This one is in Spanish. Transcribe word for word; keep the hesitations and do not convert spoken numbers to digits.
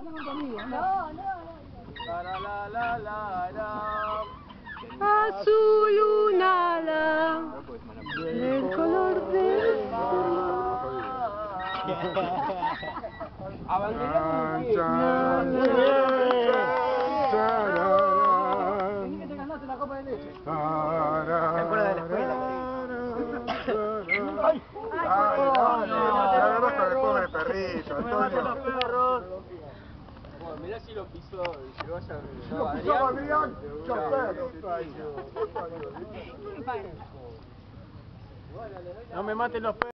La la la la la la. Azulunada del color del que te ganaste la copa de leche. ¿Te acuerdas de la escuela? ¡Ay! ¡Ay, no! ¡No! ¡No con el pobre perrito! Bueno, mirá si lo pisó, si lo vaya a ¡Lo pisó Adrián! ¡Qué perro! No me maten los perros.